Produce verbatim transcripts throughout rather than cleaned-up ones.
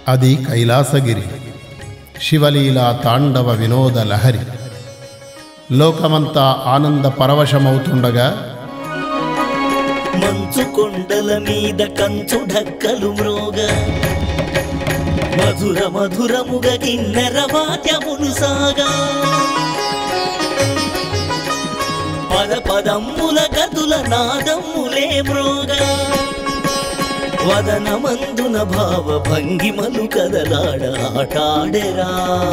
అది కైలాసగిరి, శివలీలా తాండవ వినోద లహరి. లోకమంతా ఆనంద పరవశమవుతుండగా మంచు కొండల మీద కంచు ఢక్కలు మ్రోగ, మధుర మధురముగ కిన్నెర వాద్యములు సాగా, పద పదమ్ముల గదుల నాదమ్ములే మ్రోగ, వదనమందున భావ భంగిమలు కదలాడ ఆటాడెరా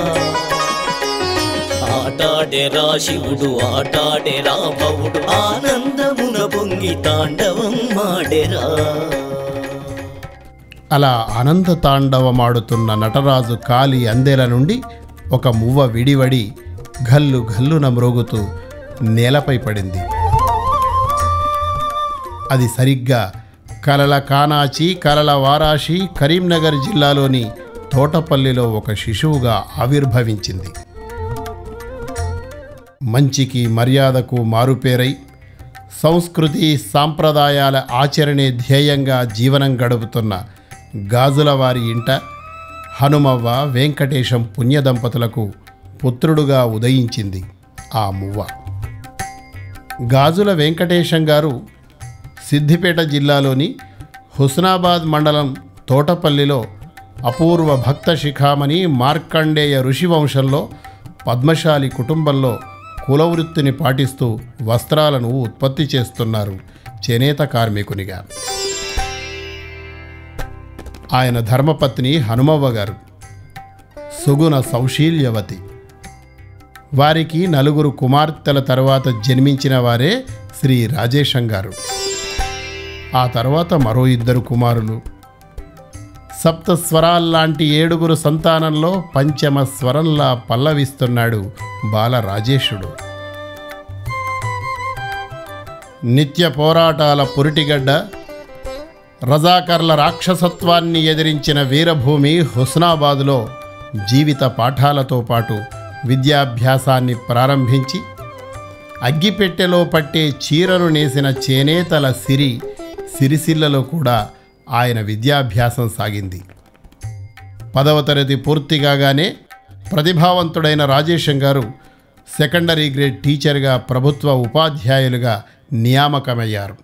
ఆటాడెరా శివుడు ఆటాడెరా భవుడు, ఆనందమున పొంగి తాండవం మాడెరా. అలా ఆనంద తాండవమాడుతున్న నటరాజు కాలి అందెల నుండి ఒక మువ్వ విడివడి గల్లు గల్లున మ్రోగుతూ నేలపై పడింది. అది సరిగ్గా కలల కానాచి, కలల వారాషి, కరీంనగర్ జిల్లాలోని తోటపల్లిలో ఒక శిశువుగా ఆవిర్భవించింది. మంచికి మర్యాదకు మారుపేరై సంస్కృతి సాంప్రదాయాల ఆచరణే ధ్యేయంగా జీవనం గడుపుతున్న గాజులవారి ఇంట హనుమవ్వ వెంకటేశం పుణ్యదంపతులకు పుత్రుడుగా ఉదయించింది ఆ మువ్వ. గాజుల వెంకటేశం గారు సిద్దిపేట జిల్లాలోని హుస్నాబాద్ మండలం తోటపల్లిలో అపూర్వ భక్త శిఖామణి మార్కండేయ ఋషివంశంలో పద్మశాలి కుటుంబంలో కులవృత్తిని పాటిస్తూ వస్త్రాలను ఉత్పత్తి చేస్తున్నారు చేనేత కార్మికునిగా. ఆయన ధర్మపత్ని హనుమవ్వ గారు సుగుణ సౌశీల్యవతి. వారికి నలుగురు కుమార్తెల తర్వాత జన్మించిన వారే శ్రీ రాజేశం గారు. ఆ తర్వాత మరో ఇద్దరు కుమారులు. సప్త స్వరాల్లాంటి ఏడుగురు సంతానంలో పంచమ స్వరంలా పల్లవిస్తున్నాడు బాలరాజేశుడు. నిత్య పోరాటాల పురిటిగడ్డ, రజాకర్ల రాక్షసత్వాన్ని ఎదిరించిన వీరభూమి హుస్నాబాదులో జీవిత పాఠాలతో పాటు విద్యాభ్యాసాన్ని ప్రారంభించి అగ్గిపెట్టెలో పట్టే చీరను నేసిన చేనేతల సిరి సిరిసిల్లలో కూడా ఆయన విద్యాభ్యాసం సాగింది. పదవ తరగతి పూర్తి కాగానే ప్రతిభావంతుడైన రాజేశం గారు సెకండరీ గ్రేడ్ టీచర్గా ప్రభుత్వ ఉపాధ్యాయులుగా నియామకమయ్యారు.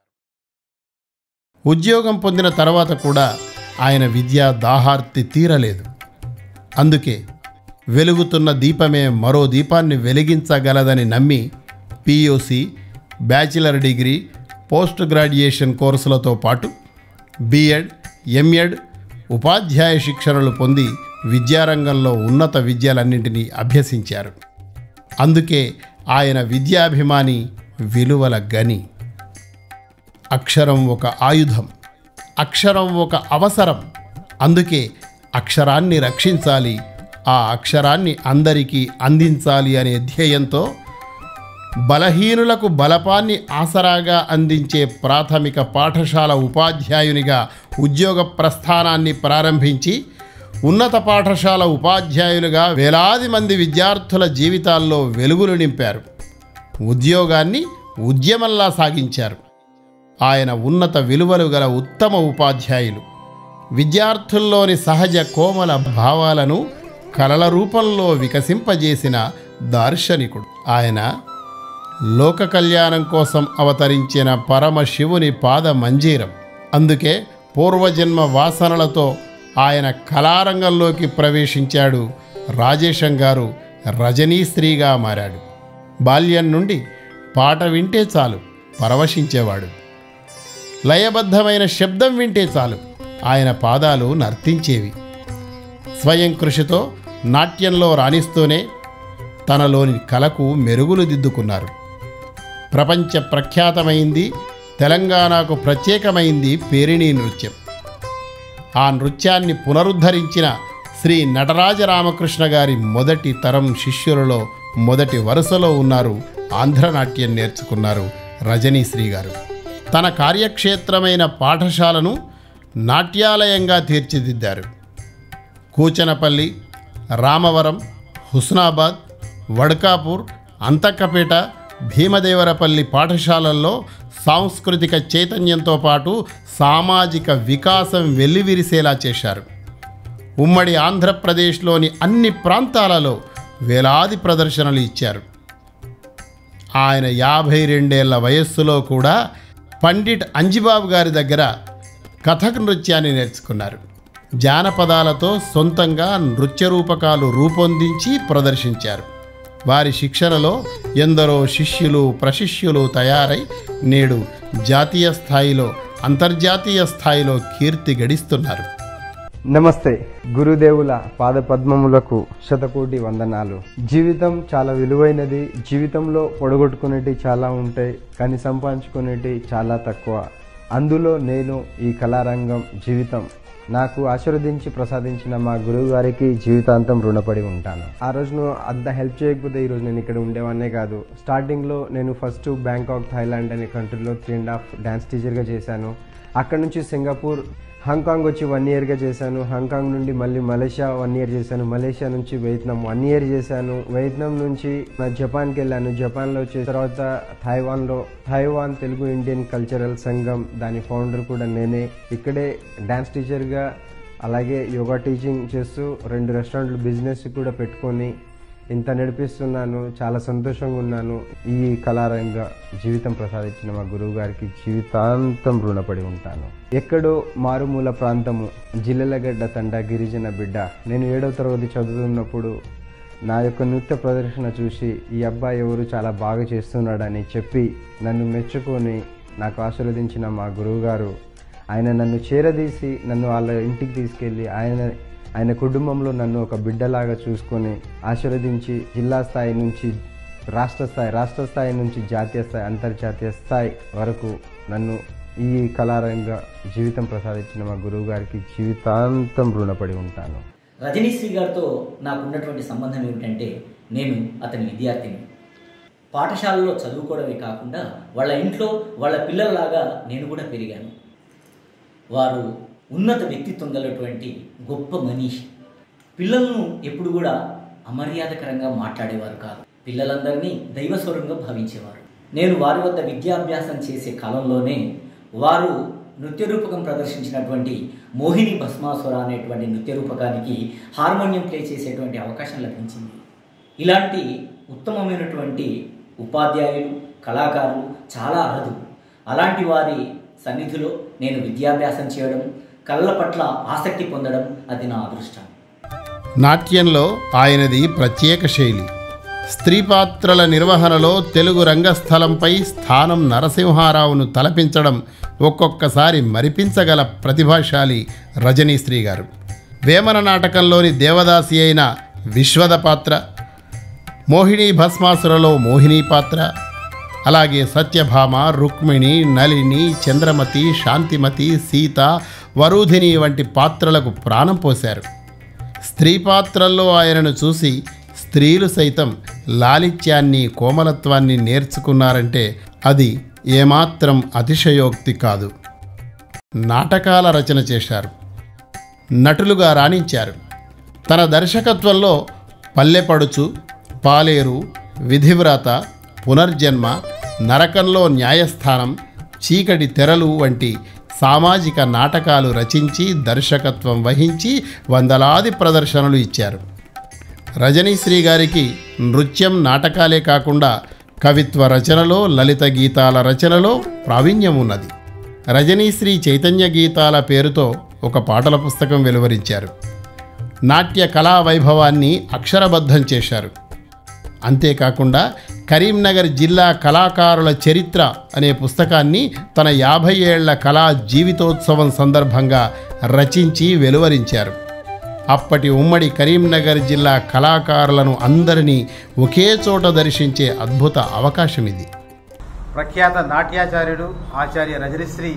ఉద్యోగం పొందిన తర్వాత కూడా ఆయన విద్యా దాహార్తి తీరలేదు. అందుకే వెలుగుతున్న దీపమే మరో దీపాన్ని వెలిగించగలదని నమ్మి PUC, bachelor degree, post graduation కోర్సులతో పాటు బిఎడ్, ఎంఎడ్, ఉపాధ్యాయ శిక్షణలు పొంది విద్యారంగంలో ఉన్నత విద్యలన్నింటినీ అభ్యసించారు. అందుకే ఆయన విద్యాభిమాని, విలువల గని. అక్షరం ఒక ఆయుధం, అక్షరం ఒక అవసరం. అందుకే అక్షరాన్ని రక్షించాలి, ఆ అక్షరాన్ని అందరికీ అందించాలి అనే ధ్యేయంతో బలహీనులకు బలపాన్ని ఆసరాగా అందించే ప్రాథమిక పాఠశాల ఉపాధ్యాయునిగా ఉద్యోగ ప్రస్థానాన్ని ప్రారంభించి ఉన్నత పాఠశాల ఉపాధ్యాయులుగా వేలాది మంది విద్యార్థుల జీవితాల్లో వెలుగులు నింపారు. ఉద్యోగాన్ని ఉద్యమంలా సాగించారు. ఆయన ఉన్నత విలువలు గల ఉత్తమ ఉపాధ్యాయులు. విద్యార్థుల్లోని సహజ కోమల భావాలను కలల రూపంలో వికసింపజేసిన దార్శనికుడు ఆయన. లోక కళ్యాణం కోసం అవతరించిన పరమశివుని పాద మంజీరం. అందుకే పూర్వజన్మ వాసనలతో ఆయన కళారంగంలోకి ప్రవేశించాడు రాజేశం గారు. రజనీశ్రీగా మారాడు. బాల్యం నుండి పాట వింటే చాలు పరవశించేవాడు. లయబద్ధమైన శబ్దం వింటే చాలు ఆయన పాదాలు నర్తించేవి. స్వయం కృషితో నాట్యంలో రాణిస్తూనే తనలోని కళకు మెరుగులు దిద్దుకున్నారు. ప్రపంచ ప్రఖ్యాతమైంది, తెలంగాణకు ప్రత్యేకమైంది పేరిణీ నృత్యం. ఆ నృత్యాన్ని పునరుద్ధరించిన శ్రీ నటరాజరామకృష్ణ గారి మొదటి తరం శిష్యులలో మొదటి వరుసలో ఉన్నారు. ఆంధ్రనాట్యం నేర్చుకున్నారు రజనీశ్రీ గారు. తన కార్యక్షేత్రమైన పాఠశాలను నాట్యాలయంగా తీర్చిదిద్దారు. కూచనపల్లి, రామవరం, హుస్నాబాద్, వడ్కాపూర్, అంతక్కపేట, భీమదేవరపల్లి పాఠశాలల్లో సాంస్కృతిక చైతన్యంతో పాటు సామాజిక వికాసం వెల్లివిరిసేలా చేశారు. ఉమ్మడి ఆంధ్రప్రదేశ్లోని అన్ని ప్రాంతాలలో వేలాది ప్రదర్శనలు ఇచ్చారు. ఆయన యాభై రెండేళ్ల వయస్సులో కూడా పండిట్ అంజిబాబు గారి దగ్గర కథక్ నృత్యాన్ని నేర్చుకున్నారు. జానపదాలతో సొంతంగా నృత్య రూపకాలు రూపొందించి ప్రదర్శించారు. వారి శిక్షణలో ఎందరో శిష్యులు ప్రశిష్యులు తయారై నేడు జాతీయ స్థాయిలో అంతర్జాతీయ స్థాయిలో కీర్తి గడిస్తున్నారు. నమస్తే. గురుదేవుల పాద పద్మములకు శతకోటి వందనాలు. జీవితం చాలా విలువైనది. జీవితంలో పొడగొట్టుకునేటి చాలా ఉంటాయి, కానీ సంపాదించుకునేటి చాలా తక్కువ. అందులో నేను ఈ కళారంగం జీవితం నాకు ఆశీర్వదించి ప్రసాదించిన మా గురువు గారికి జీవితాంతం రుణపడి ఉంటాను. ఆ రోజు నువ్వు అంత హెల్ప్ చేయకపోతే ఈరోజు నేను ఇక్కడ ఉండేవాన్నే కాదు. స్టార్టింగ్లో నేను ఫస్ట్ బ్యాంకాక్ థాయిలాండ్ అనే కంట్రీలో త్రీ అండ్ హాఫ్ డ్యాన్స్ టీచర్గా చేశాను. అక్కడ నుంచి సింగపూర్, హాంకాంగ్ వచ్చి వన్ ఇయర్గా చేశాను. హాంకాంగ్ నుండి మళ్ళీ మలేషియా వన్ ఇయర్ చేశాను. మలేషియా నుంచి వియత్నాం వన్ ఇయర్ చేశాను. వియత్నాం నుంచి జపాన్కి వెళ్ళాను. జపాన్లో వచ్చే తర్వాత థాయివాన్లో థాయివాన్ తెలుగు ఇండియన్ కల్చరల్ సంఘం దాని ఫౌండర్ కూడా నేనే. ఇక్కడే డ్యాన్స్ టీచర్గా అలాగే యోగా టీచింగ్ చేస్తూ రెండు రెస్టారెంట్లు బిజినెస్ కూడా పెట్టుకొని ఇంత నడిపిస్తున్నాను. చాలా సంతోషంగా ఉన్నాను. ఈ కళారంగ జీవితం ప్రసాదించిన మా గురువు గారికి జీవితాంతం రుణపడి ఉంటాను. ఎక్కడో మారుమూల ప్రాంతము, జిల్లెలగడ్డ తండ, గిరిజన బిడ్డ. నేను ఏడవ తరగతి చదువుతున్నప్పుడు నా యొక్క నృత్య ప్రదర్శన చూసి ఈ అబ్బాయి ఎవరు చాలా బాగా చేస్తున్నాడని చెప్పి నన్ను మెచ్చుకొని నాకు ఆశీర్వదించిన మా గురువుగారు, ఆయన నన్ను చేరదీసి నన్ను వాళ్ళ ఇంటికి తీసుకెళ్ళి ఆయన ఆయన కుటుంబంలో నన్ను ఒక బిడ్డలాగా చూసుకొని ఆశీర్వదించి జిల్లా స్థాయి నుంచి రాష్ట్ర స్థాయి రాష్ట్ర స్థాయి నుంచి జాతీయ స్థాయి అంతర్జాతీయ స్థాయి వరకు నన్ను ఈ కళారంగ జీవితం ప్రసాదించిన మా గురువు గారికి జీవితాంతం రుణపడి ఉంటాను. రజనీశ్రీ గారితో నాకున్నటువంటి సంబంధం ఏమిటంటే, నేను అతని విద్యార్థిని. పాఠశాలలో చదువుకోవడమే కాకుండా వాళ్ళ ఇంట్లో వాళ్ళ పిల్లలలాగా నేను కూడా పెరిగాను. వారు ఉన్నత వ్యక్తిత్వం గలటువంటి గొప్ప మనీషి. పిల్లలను ఎప్పుడు కూడా అమర్యాదకరంగా మాట్లాడేవారు కాదు. పిల్లలందరినీ దైవస్వరంగా భావించేవారు. నేను వారి వద్ద విద్యాభ్యాసం చేసే కాలంలోనే వారు నృత్య రూపకం ప్రదర్శించినటువంటి మోహిని భస్మాసుర అనేటువంటి నృత్య రూపకానికి హార్మోనియం ప్లే చేసేటువంటి అవకాశం లభించింది. ఇలాంటి ఉత్తమమైనటువంటి ఉపాధ్యాయులు, కళాకారులు చాలా అరుదు. అలాంటి వారి సన్నిధిలో నేను విద్యాభ్యాసం చేయడం, కళల పట్ల ఆసక్తి పొందడం అది నా అదృష్టం. నాట్యంలో ఆయనది ప్రత్యేక శైలి. స్త్రీ పాత్రల నిర్వహణలో తెలుగు రంగస్థలంపై స్థానం నరసింహారావును తలపించడం ఒక్కొక్కసారి మరిపించగల ప్రతిభాశాలి రజనీశ్రీ గారు. వేమన నాటకంలోని దేవదాసి అయిన విశ్వద పాత్ర, మోహిని భస్మాసురలో మోహిని పాత్ర, అలాగే సత్యభామ, రుక్మిణి, నళిని, చంద్రమతి, శాంతిమతి, సీత, వరూధిని వంటి పాత్రలకు ప్రాణం పోశారు. స్త్రీ పాత్రల్లో ఆయనను చూసి స్త్రీలు సైతం లాలిత్యాన్ని, కోమలత్వాన్ని నేర్చుకున్నారంటే అది ఏమాత్రం అతిశయోక్తి కాదు. నాటకాల రచన చేశారు, నటులుగా రాణించారు. తన దర్శకత్వంలో పల్లెపడుచు, పాలేరు, విధివ్రత, పునర్జన్మ, నరకంలో న్యాయస్థానం, చీకటి తెరలు వంటి సామాజిక నాటకాలు రచించి దర్శకత్వం వహించి వందలాది ప్రదర్శనలు ఇచ్చారు. రజనీశ్రీ గారికి నృత్యం, నాటకాలే కాకుండా కవిత్వ రచనలో, లలిత గీతాల రచనలో ప్రావీణ్యం ఉన్నది. రజనీశ్రీ చైతన్య గీతాల పేరుతో ఒక పాటల పుస్తకం వెలువరించారు. నాట్య కళా వైభవాన్ని అక్షరబద్ధం చేశారు. అంతేకాకుండా కరీంనగర్ జిల్లా కళాకారుల చరిత్ర అనే పుస్తకాన్ని తన యాభై ఏళ్ల కళా జీవితోత్సవం సందర్భంగా రచించి వెలువరించారు. అప్పటి ఉమ్మడి కరీంనగర్ జిల్లా కళాకారులను అందరినీ ఒకే చోట దర్శించే అద్భుత అవకాశం ఇది. ప్రఖ్యాత నాట్యాచార్యుడు ఆచార్య రజనీశ్రీ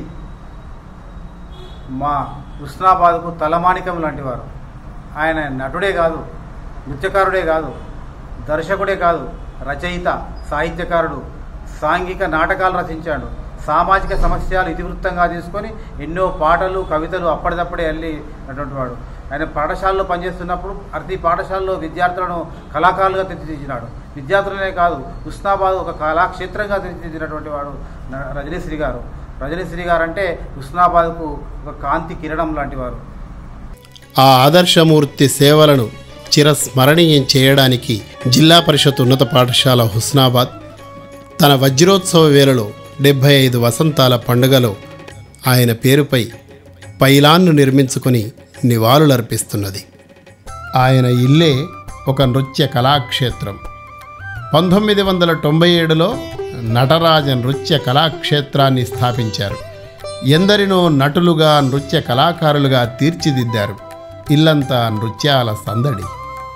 మా హుస్నాబాద్కు తలమానికం లాంటివారు. ఆయన నటుడే కాదు, నృత్యకారుడే కాదు, దర్శకుడే కాదు, రచయిత, సాహిత్యకారుడు, సాంఘిక నాటకాలు రచించాడు. సామాజిక సమస్యలు ఇతివృత్తంగా తీసుకొని ఎన్నో పాటలు, కవితలు అప్పటిదప్పుడే వెళ్ళినటువంటి వాడు. ఆయన పాఠశాలలో పనిచేస్తున్నప్పుడు ప్రతి పాఠశాలలో విద్యార్థులను కళాకారులుగా తీర్చిదిద్దినాడు. విద్యార్థులనే కాదు, హుస్నాబాద్ ఒక కళాక్షేత్రంగా తీర్చిదిద్దినటువంటి వాడు రజనీశ్రీ గారు. రజనీశ్రీ గారు అంటే హుస్నాబాద్కు ఒక కాంతి కిరణం లాంటి వారు. ఆ ఆదర్శమూర్తి సేవలను చిరస్మరణీయం చేయడానికి జిల్లా పరిషత్ ఉన్నత పాఠశాల హుస్నాబాద్ తన వజ్రోత్సవ వేళలో డెబ్భై ఐదు వసంతాల పండుగలో ఆయన పేరుపై పైలాన్ను నిర్మించుకొని నివాళులర్పిస్తున్నది. ఆయన ఇల్లే ఒక నృత్య కళాక్షేత్రం. పంతొమ్మిది వందల తొంభై ఏడులో నటరాజ నృత్య కళాక్షేత్రాన్ని స్థాపించారు. ఎందరినో నటులుగా నృత్య కళాకారులుగా తీర్చిదిద్దారు. ఇల్లంతా నృత్యాల సందడి.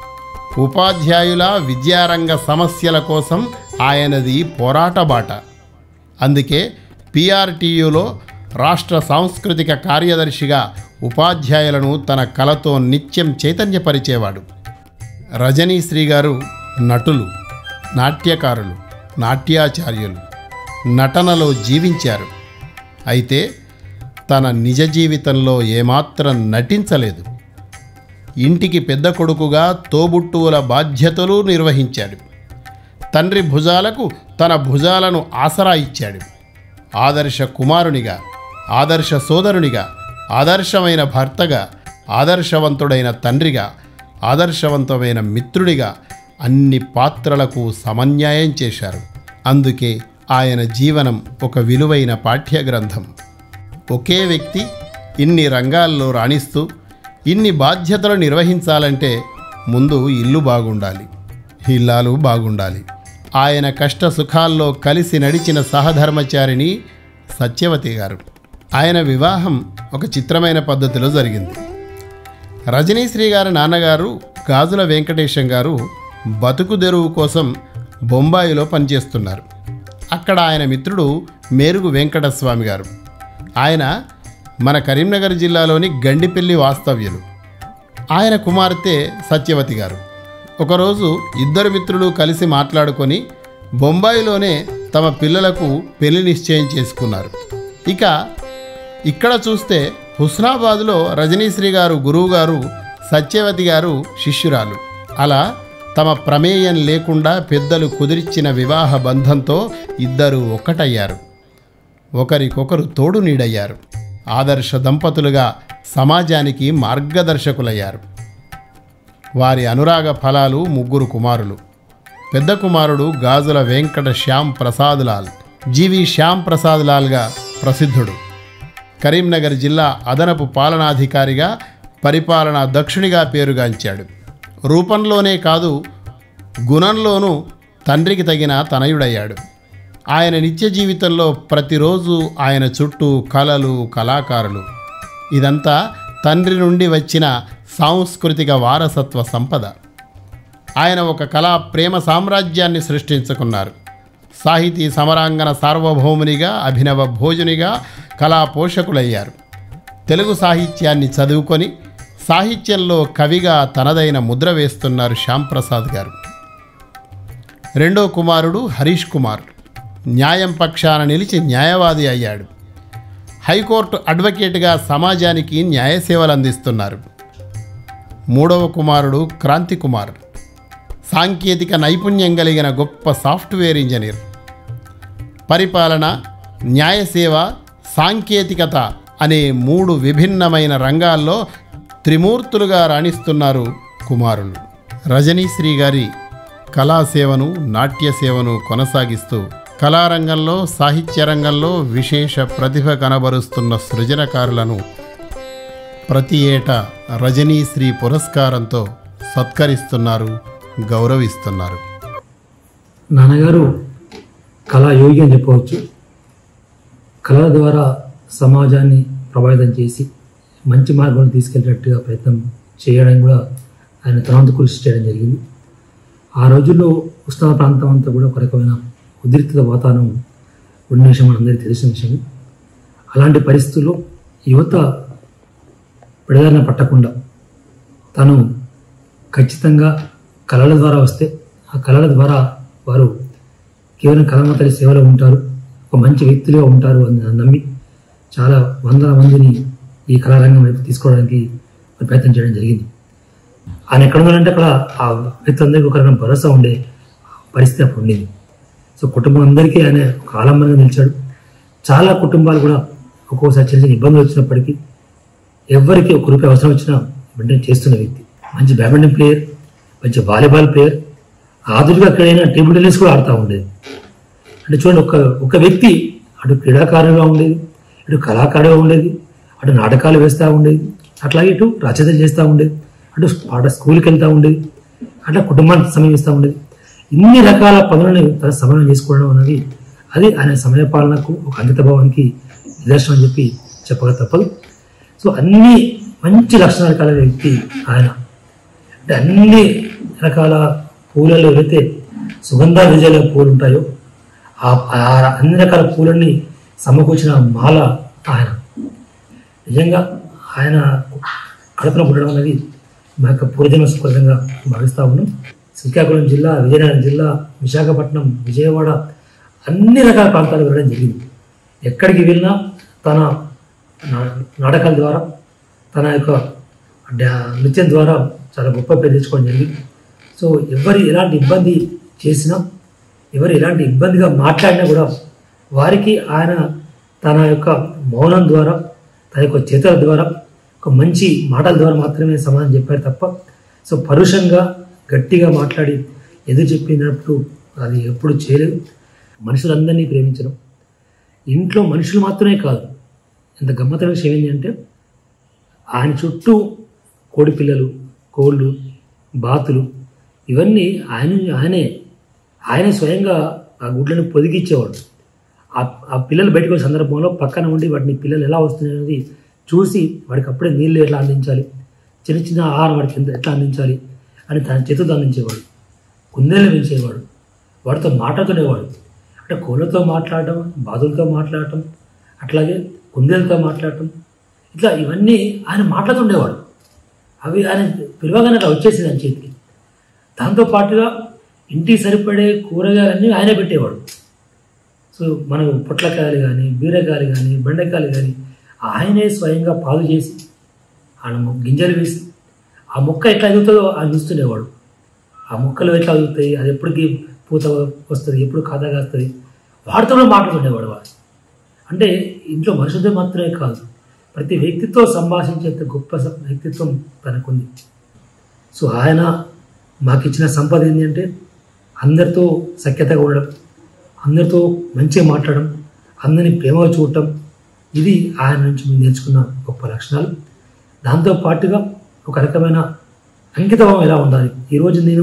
ఉపాధ్యాయుల విద్యారంగ సమస్యల కోసం ఆయనది పోరాట బాట. అందుకే పీఆర్టీయూలో రాష్ట్ర సాంస్కృతిక కార్యదర్శిగా ఉపాధ్యాయులను తన కళతో నిత్యం చైతన్యపరిచేవాడు. రజనీశ్రీ గారు నటులు, నాట్యకారులు, నాట్యాచార్యులు, నటనలో జీవించారు. అయితే తన నిజ జీవితంలో ఏమాత్రం నటించలేదు. ఇంటికి పెద్ద కొడుకుగా తోబుట్టువుల బాధ్యతలు నిర్వహించాడు. తండ్రి భుజాలకు తన భుజాలను ఆసరా ఇచ్చాడు. ఆదర్శ కుమారునిగా, ఆదర్శ సోదరునిగా, ఆదర్శమైన భర్తగా, ఆదర్శవంతుడైన తండ్రిగా, ఆదర్శవంతమైన మిత్రుడిగా అన్ని పాత్రలకు సమన్యాయం చేశారు. అందుకే ఆయన జీవనం ఒక విలువైన పాఠ్యగ్రంథం. ఒకే వ్యక్తి ఇన్ని రంగాల్లో రాణిస్తూ ఇన్ని బాధ్యతలు నిర్వహించాలంటే ముందు ఇల్లు బాగుండాలి, ఇల్లాలు బాగుండాలి. ఆయన కష్ట సుఖాల్లో కలిసి నడిచిన సహధర్మచారిణి సత్యవతి గారు. ఆయన వివాహం ఒక చిత్రమైన పద్ధతిలో జరిగింది. రజనీశ్రీ గారి నాన్నగారు గాజుల వెంకటేశం గారు బతుకు తెరువు కోసం బొంబాయిలో పనిచేస్తున్నారు. అక్కడ ఆయన మిత్రుడు మేరుగు వెంకటస్వామి గారు. ఆయన మన కరీంనగర్ జిల్లాలోని గండిపల్లి వాస్తవ్యులు. ఆయన కుమార్తె సత్యవతి గారు. ఒకరోజు ఇద్దరు మిత్రులు కలిసి మాట్లాడుకొని బొంబాయిలోనే తమ పిల్లలకు పెళ్లి నిశ్చయం చేసుకున్నారు. ఇక ఇక్కడ చూస్తే హుస్నాబాద్లో రజనీశ్రీ గారు గురువు గారు, సత్యవతి గారు శిష్యురాలు. అలా తమ ప్రమేయం లేకుండా పెద్దలు కుదిర్చిన వివాహ బంధంతో ఇద్దరు ఒక్కటయ్యారు. ఒకరికొకరు తోడు నీడయ్యారు. ఆదర్శ దంపతులుగా సమాజానికి మార్గదర్శకులయ్యారు. వారి అనురాగ ఫలాలు ముగ్గురు కుమారులు. పెద్ద కుమారుడు గాజుల వెంకట శ్యామ్ ప్రసాద్ లాల్, జీవి శ్యామ్ ప్రసాద్ లాల్గా ప్రసిద్ధుడు. కరీంనగర్ జిల్లా అదనపు పాలనాధికారిగా, పరిపాలనా దక్షునిగా పేరుగాంచాడు. రూపంలోనే కాదు, గుణంలోనూ తండ్రికి తగిన తనయుడయ్యాడు. ఆయన నిత్య జీవితంలో ప్రతిరోజు ఆయన చుట్టూ కళలు, కళాకారులు. ఇదంతా తండ్రి నుండి వచ్చిన సాంస్కృతిక వారసత్వ సంపద. ఆయన ఒక కళా ప్రేమ సామ్రాజ్యాన్ని సృష్టించుకున్నారు. సాహితీ సమరాంగణ సార్వభౌమునిగా, అభినవ భోజునిగా కళా పోషకులయ్యారు. తెలుగు సాహిత్యాన్ని చదువుకొని సాహిత్యంలో కవిగా తనదైన ముద్ర వేస్తున్నారు శ్యాంప్రసాద్ గారు. రెండో కుమారుడు హరీష్ కుమార్ న్యాయం పక్షాన నిలిచి న్యాయవాది అయ్యాడు. హైకోర్టు అడ్వకేట్గా సమాజానికి న్యాయ సేవలు అందిస్తున్నారు. మూడవ కుమారుడు క్రాంతి కుమార్ సాంకేతిక నైపుణ్యం కలిగిన గొప్ప సాఫ్ట్వేర్ ఇంజనీర్. పరిపాలన, న్యాయ సేవ, సాంకేతికత అనే మూడు విభిన్నమైన రంగాల్లో త్రిమూర్తులుగా రాణిస్తున్నారు కుమారులు. రజనీశ్రీ గారి కళాసేవను, నాట్య సేవను కొనసాగిస్తూ కళారంగంలో, సాహిత్య రంగంలో విశేష ప్రతిభ కనబరుస్తున్న సృజనకారులను ప్రతి ఏటా రజనీశ్రీ పురస్కారంతో సత్కరిస్తున్నారు, గౌరవిస్తున్నారు. నాన్నగారు కళాయోగి అని చెప్పవచ్చు. కళల ద్వారా సమాజాన్ని ప్రభావితం చేసి మంచి మార్గంలో తీసుకెళ్ళేటట్టుగా ప్రయత్నం చేయడం కూడా ఆయన తనంత కృషి చేయడం జరిగింది. ఆ రోజుల్లో ఉష్ణ ప్రాంతం అంతా కూడా ఒక రకమైన ఉద్రిక్త వాతావరణం ఉన్న విషయం మనందరికీ తెలిసిన విషయం. అలాంటి పరిస్థితుల్లో యువత విడదారిన పట్టకుండా తను ఖచ్చితంగా కళల ద్వారా వస్తే ఆ కళల ద్వారా వారు కేవలం కళామతలి సేవలో ఉంటారు, ఒక మంచి వ్యక్తులుగా ఉంటారు అని నమ్మి చాలా వందల మందిని ఈ కళారంగం వైపు తీసుకోవడానికి ప్రయత్నం చేయడం జరిగింది. ఆయన ఎక్కడ ఉన్నారంటే అక్కడ ఆ వ్యక్తులందరికీ ఒక రకం భరోసా ఉండే పరిస్థితి అప్పుడు ఉండేది. సో కుటుంబం అందరికీ ఆయన ఒక ఆలంబనంగా నిలిచాడు. చాలా కుటుంబాలు కూడా ఒక్కోసారి చిన్న చిన్న ఇబ్బందులు వచ్చినప్పటికీ ఎవరికి ఒక రూపాయి అవసరం వచ్చినా మెయింటైన్ చేస్తున్న వ్యక్తి. మంచి బ్యాడ్మింటన్ ప్లేయర్, మంచి వాలీబాల్ ప్లేయర్, ఆధునిక ఎక్కడైనా టేబుల్ టెన్నిస్ కూడా ఆడుతూ ఉండేది. అంటే చూడండి, ఒక ఒక వ్యక్తి అటు క్రీడాకారుడుగా ఉండేది, ఇటు కళాకారుడుగా ఉండేది, అటు నాటకాలు వేస్తూ ఉండేది, అట్లాగే ఇటు రచనలు చేస్తూ ఉండేది, అటు పాట స్కూల్కి వెళ్తూ ఉండేది, అట్లా కుటుంబానికి సమయం ఇస్తూ ఉండేది. ఇన్ని రకాల పనులను తన సమయం చేసుకోవడం అనేది అది ఆయన సమయ పాలనకు ఒక అంకితభావానికి నిదర్శనం అని చెప్పి చెప్పక తప్పదు. సో అన్ని మంచి లక్షణాలు కలిగిన వ్యక్తి ఆయన. అంటే అన్ని రకాల పూలలో ఏవైతే సుగంధ విజయాల పూలు ఉంటాయో ఆ అన్ని రకాల పూలన్నీ సమకూర్చిన మాల ఆయన. నిజంగా ఆయన కడపన పుట్టడం అనేది మా యొక్క పూర్వజన్మ సుకృతంగా భావిస్తూ ఉన్నాం. శ్రీకాకుళం జిల్లా, విజయనగరం జిల్లా, విశాఖపట్నం, విజయవాడ అన్ని రకాల ప్రాంతాలు వెళ్ళడం జరిగింది. ఎక్కడికి వెళ్ళినా తన నాటకాల ద్వారా, తన యొక్క నృత్యం ద్వారా చాలా గొప్ప పేరు తెచ్చుకోవడం జరిగింది. సో ఎవరు ఎలాంటి ఇబ్బంది చేసినా, ఎవరు ఎలాంటి ఇబ్బందిగా మాట్లాడినా కూడా వారికి ఆయన తన యొక్క మౌనం ద్వారా, తన యొక్క చేతుల ద్వారా, ఒక మంచి మాటల ద్వారా మాత్రమే సమాధానం చెప్పారు తప్ప సో పరుషంగా గట్టిగా మాట్లాడి ఎదురు చెప్పినప్పుడు అది ఎప్పుడు చేయలేదు. మనుషులందరినీ ప్రేమించడం, ఇంట్లో మనుషులు మాత్రమే కాదు. ఎంత గమ్మత్తైన విషయం ఏంటి అంటే ఆయన చుట్టూ కోడి పిల్లలు, కోళ్ళు, బాతులు ఇవన్నీ ఆయన ఆయనే ఆయనే స్వయంగా ఆ గుడ్లను పొదిగిచ్చేవాడు. ఆ పిల్లలు బయటకు వచ్చే సందర్భంలో పక్కన ఉండి వాటిని పిల్లలు ఎలా వస్తున్నాయి అనేది చూసి వాడికి అప్పుడే నీళ్ళు ఎట్లా అందించాలి, చిన్న చిన్న ఆహారం వాడికి ఎంత ఎట్లా అందించాలి అని తన చేతులతో అందించేవాడు. కుందేళ్ళు పెంచేవాడు, వాడితో మాట్లాడుతుండేవాడు. అంటే కోళ్ళతో మాట్లాడటం, బాతులతో మాట్లాడటం, అట్లాగే కుందేలతో మాట్లాడటం, ఇట్లా ఇవన్నీ ఆయన మాట్లాడుతుండేవాడు. అవి ఆయన పిలవగానే అలా వచ్చేసింది ఆయన చేతికి. దాంతోపాటుగా ఇంటికి సరిపడే కూరగాయలన్నీ ఆయనే పెట్టేవాడు. సో మనకు పొట్లకాయలు కానీ, బీరకాయలు కానీ, బెండకాయలు కానీ ఆయనే స్వయంగా పాలు చేసి ఆయన గింజలు వేసి ఆ మొక్క ఎట్లా ఎదుగుతుందో ఆయన చూస్తుండేవాడు. ఆ మొక్కలు ఎట్లా ఎదుగుతాయి, అది ఎప్పటికీ పూత వస్తుంది, ఎప్పుడు కాదా కాస్తుంది, వాడితో మాట్లాడుతుండేవాడు వాడు. అంటే ఇంట్లో మనుషులతో మాత్రమే కాదు, ప్రతి వ్యక్తితో సంభాషించేంత గొప్ప వ్యక్తిత్వం తనకుంది. సో ఆయన మాకు ఇచ్చిన సంపద ఏంటంటే అందరితో సఖ్యతగా ఉండడం, అందరితో మంచిగా మాట్లాడడం, అందరినీ ప్రేమగా చూడటం, ఇది ఆయన నుంచి మేము నేర్చుకున్న గొప్ప లక్షణాలు. దాంతోపాటుగా ఒక రకమైన అంకితభావం ఎలా ఉండాలి. ఈరోజు నేను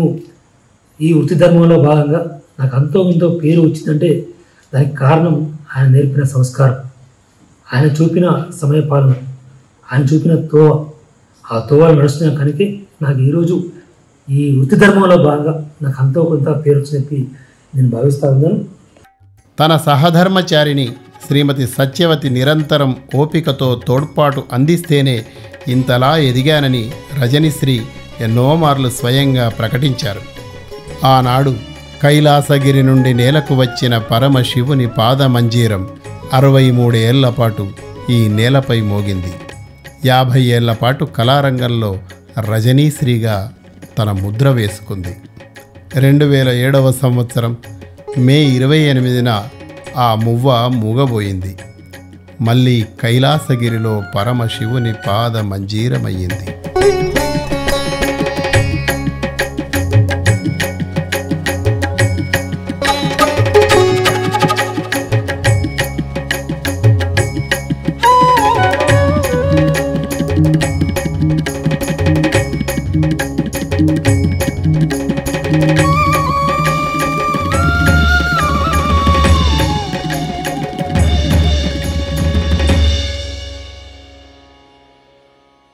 ఈ వృత్తి ధర్మంలో భాగంగా నాకు అంతో ఇంతో పేరు వచ్చిందంటే దానికి కారణం ఆయన నేర్పిన సంస్కారం, ఆయన చూపిన సమయపాలన, ఆయన చూపిన తోవ. ఆ తోవలు నడుస్తున్న కనుక నాకు ఈరోజు ఈ వృత్తి ధర్మంలో భాగంగా నాకు అంతో కొంత పేరు వచ్చినప్పి నేను భావిస్తూ ఉన్నాను. తన సహధర్మచారిని శ్రీమతి సత్యవతి నిరంతరం ఓపికతో తోడ్పాటు అందిస్తేనే ఇంతలా ఎదిగానని రజనిశ్రీ ఎన్నో మార్లు స్వయంగా ప్రకటించారు. ఆనాడు కైలాసగిరి నుండి నేలకు వచ్చిన పరమశివుని పాదమంజీరం అరవై మూడేళ్ల పాటు ఈ నేలపై మోగింది. యాభై ఏళ్ల పాటు కళారంగంలో రజనీశ్రీగా తన ముద్ర వేసుకుంది. రెండు వేల ఏడవ సంవత్సరం మే ఇరవై ఎనిమిదిన ఆ మువ్వ మూగబోయింది. మళ్ళీ కైలాసగిరిలో పరమశివుని పాద మంజీరమయ్యింది.